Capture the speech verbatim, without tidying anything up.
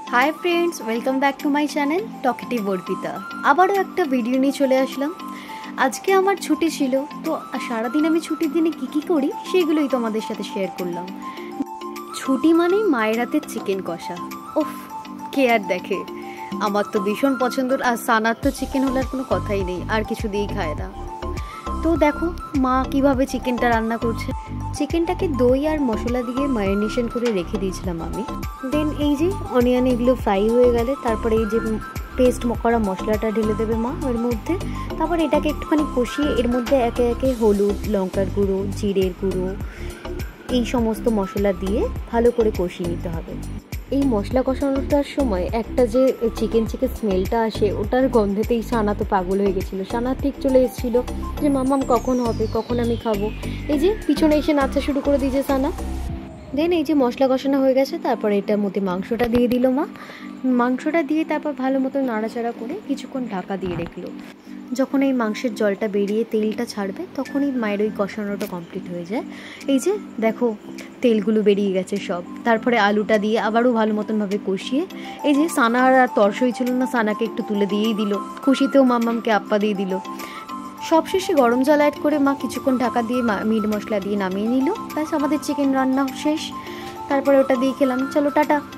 High friends, welcome back to my channel talkative Arpita. আবারও একটা video নিয়ে চলে আসলাম। আজকে আমার ছুটি ছিল, তো সারাদিন আমি ছুটির দিনে কী কী করি সেগুলোই তোমাদের সাথে শেয়ার করলাম। ছুটি মানেই মায়ের হাতের চিকেন কষা। ওফ, কে আর দেখে। আমার তো ভীষণ পছন্দের, আর সানার তো চিকেন হলে আর কোনো কথাই নেই, আর কিছু দিয়েই খায় না। তো দেখো মা কিভাবে চিকেনটা রান্না করছে। চিকেনটাকে দই আর মশলা দিয়ে ম্যারিনেশন করে রেখে দিয়েছিলাম আমি। দেন এই যে অনিয়ন এগুলো ফ্রাই হয়ে গেলে তারপরে এই যে পেস্ট করা মশলাটা ঢেলে দেবে মা এর মধ্যে। তারপর এটাকে একটুখানি কষিয়ে এর মধ্যে একে একে হলুদ, লঙ্কার গুঁড়ো, জিরের গুঁড়ো, এই সমস্ত মশলা দিয়ে ভালো করে কষিয়ে নিতে হবে। এই মশলা কষানোটার সময় একটা যে চিকেন চিকেন স্মেলটা আসে, ওটার গন্ধেতেই সানা তো পাগল হয়ে গেছিলো। সানা ঠিক চলে এসেছিলো যে মামাম কখন হবে, কখন আমি খাবো। এই যে পিছনে এসে নাচা শুরু করে দিয়েছে সানা। দেন এই যে মশলা কষানো হয়ে গেছে, তারপর এটার মধ্যে মাংসটা দিয়ে দিল মা। মাংসটা দিয়ে তারপর ভালো মতো নাড়াচাড়া করে কিছুক্ষণ ঢাকা দিয়ে রাখলো। যখন এই মাংসের জলটা বেরিয়ে তেলটা ছাড়বে তখনই মায়ের ওই কষানোটা কমপ্লিট হয়ে যায়। এই যে দেখো তেলগুলো বেরিয়ে গেছে সব। তারপরে আলুটা দিয়ে আবারও ভালো মতনভাবে কষিয়ে এই যে সানার আর তরসই ছিল না, সানাকে একটু তুলে দিয়েই দিল। খুশিতেও মামামকে আপ্পা দিয়ে দিল। সবশেষে গরম জল অ্যাড করে মা কিছুক্ষণ ঢাকা দিয়ে মিট মশলা দিয়ে নামিয়ে নিল। ব্যাস আমাদের চিকেন রান্না শেষ। তারপরে ওটা দিয়ে খেলাম। চলো টাটা।